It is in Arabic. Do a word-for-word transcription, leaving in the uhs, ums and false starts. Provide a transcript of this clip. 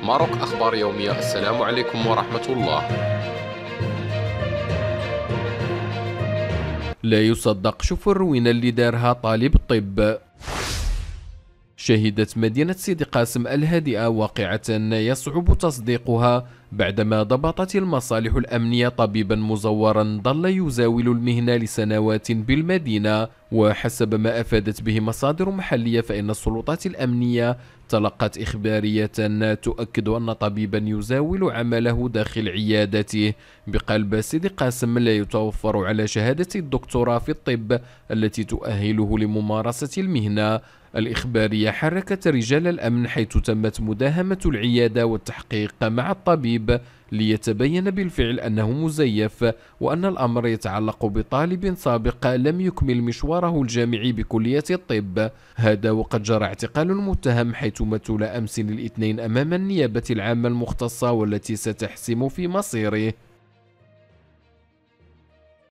ماروك أخبار يومية. السلام عليكم ورحمة الله. لا يصدق، شوفوا الروينة اللي دارها طالب الطب. شهدت مدينة سيدي قاسم الهادئة واقعة يصعب تصديقها بعدما ضبطت المصالح الأمنية طبيبا مزورا ظل يزاول المهنة لسنوات بالمدينة. وحسب ما أفادت به مصادر محلية فإن السلطات الأمنية تلقت إخبارية تؤكد أن طبيبا يزاول عمله داخل عيادته بقلب سيدي قاسم لا يتوفر على شهادة الدكتوراه في الطب التي تؤهله لممارسة المهنة. الإخبارية حركت رجال الأمن حيث تمت مداهمة العيادة والتحقيق مع الطبيب ليتبين بالفعل أنه مزيف، وأن الأمر يتعلق بطالب سابق لم يكمل مشواره الجامعي بكلية الطب. هذا وقد جرى اعتقال المتهم حيث مثل أمس الاثنين أمام النيابة العامة المختصة والتي ستحسم في مصيره.